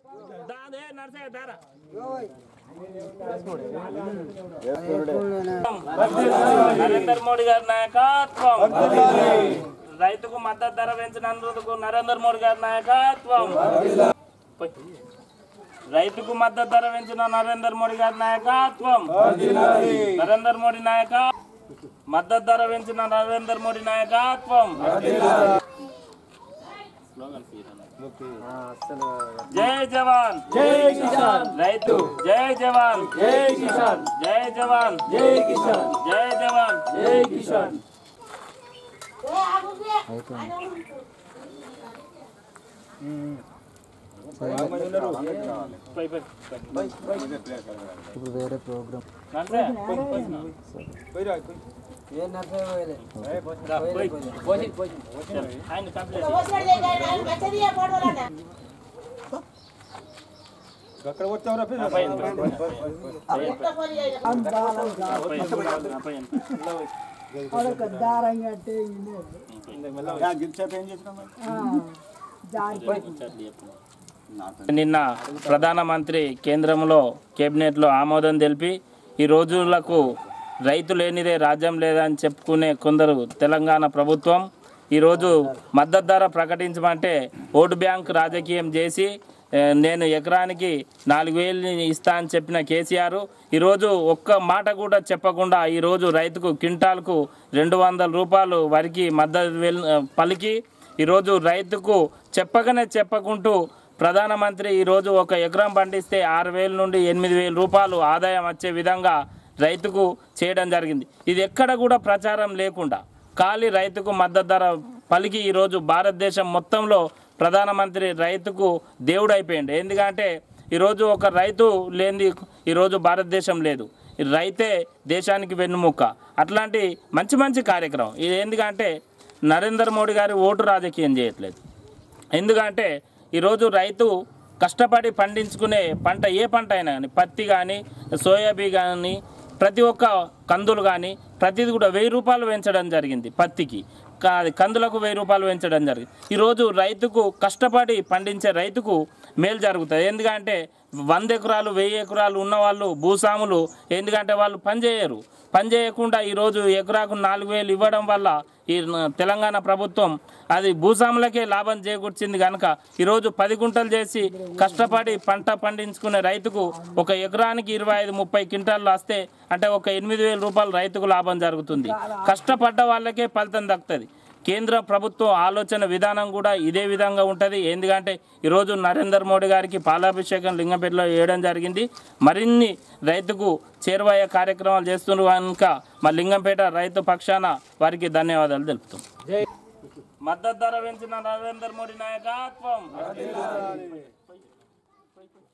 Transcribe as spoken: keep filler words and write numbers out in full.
దాదే నర్సే దారా నరేంద్ర మోడీ గారి నాయకత్వం రైతుకు మద్దతు ధర పెంచినందుకు నరేంద్ర మోడీ గారి నాయకత్వం రైతుకు మద్దతు ధర పెంచిన నరేంద్ర మోడీ గారి నాయకత్వం నరేంద్ర మోడీ నాయక మద్దతు ధర పెంచిన నరేంద్ర మోడీ నాయకత్వం జై జవాన్ జై కిసాన్ రైతు జై జవాన్ జై కిసాన్ జై జవాన్ జై కిసాన్ జై జవాన్ జై కిసాన్ ఇప్పుడు వేరే ప్రోగ్రామ్ నిన్న ప్రధానమంత్రి కేంద్రంలో కేబినెట్లో ఆమోదం తెలిపి ఈ రోజులకు రైతు లేనిదే రాజ్యం లేదని చెప్పుకునే కొందరు తెలంగాణ ప్రభుత్వం ఈరోజు మద్దతు ధర ప్రకటించమంటే ఓటు బ్యాంక్ రాజకీయం చేసి నేను ఎకరానికి నాలుగు వేలు ఇస్తా అని చెప్పిన కేసీఆర్ ఈరోజు ఒక్క మాట కూడా చెప్పకుండా ఈరోజు రైతుకు క్వింటాల్కు రెండు వందల రూపాయలు వరకు మద్దతు పలికి ఈరోజు రైతుకు చెప్పగానే చెప్పకుంటూ ప్రధానమంత్రి ఈరోజు ఒక ఎకరం పండిస్తే ఆరు వేల నుండి ఎనిమిది వేల రూపాయలు ఆదాయం వచ్చే విధంగా రైతుకు చేయడం జరిగింది. ఇది ఎక్కడ కూడా ప్రచారం లేకుండా ఖాళీ రైతుకు మద్దతు ధర పలికి ఈరోజు భారతదేశం మొత్తంలో ప్రధానమంత్రి రైతుకు దేవుడు అయిపోయింది. ఎందుకంటే ఈరోజు ఒక రైతు లేనిది ఈరోజు భారతదేశం లేదు. రైతే దేశానికి వెన్నుముక్క. అట్లాంటి మంచి మంచి కార్యక్రమం ఇది. ఎందుకంటే నరేంద్ర మోడీ గారి ఓటు రాజకీయం చేయట్లేదు. ఎందుకంటే ఈరోజు రైతు కష్టపడి పండించుకునే పంట ఏ పంట అయినా కానీ పత్తి కానీ సోయాబీ కానీ ప్రతి ఒక్క కందులు కానీ ప్రతిది కూడా వెయ్యి రూపాయలు పెంచడం జరిగింది. పత్తికి కందులకు వెయ్యి రూపాయలు పెంచడం జరిగింది. ఈరోజు రైతుకు కష్టపడి పండించే రైతుకు మేలు జరుగుతుంది. ఎందుకంటే వంద ఎకరాలు వెయ్యి ఎకరాలు ఉన్నవాళ్ళు భూస్వాములు ఎందుకంటే వాళ్ళు పనిచేయరు. పని చేయకుండా ఈరోజు ఎకరాకు నాలుగు వేలు ఇవ్వడం వల్ల ఈ తెలంగాణ ప్రభుత్వం అది భూస్వాములకే లాభం చేకూర్చింది కనుక ఈరోజు పది గుంటలు చేసి కష్టపడి పంట పండించుకునే రైతుకు ఒక ఎకరానికి ఇరవై ఐదు ముప్పై క్వింటాలు వస్తే అంటే ఒక ఎనిమిది వేల రూపాయలు రైతుకు లాభం జరుగుతుంది. కష్టపడ్డ వాళ్ళకే ఫలితం దక్కుతుంది. కేంద్ర ప్రభుత్వం ఆలోచన విధానం కూడా ఇదే విధంగా ఉంటుంది. ఎందుకంటే ఈరోజు నరేంద్ర మోడీ గారికి పాలాభిషేకం లింగంపేటలో వేయడం జరిగింది. మరిన్ని రైతుకు చేరువయ్యే కార్యక్రమాలు చేస్తున్నారు కనుక మా లింగంపేట రైతు పక్షాన వారికి ధన్యవాదాలు తెలుపుతాం. మద్దతు ధర పెంచిన నరేంద్ర మోడీ నాయకత్వం.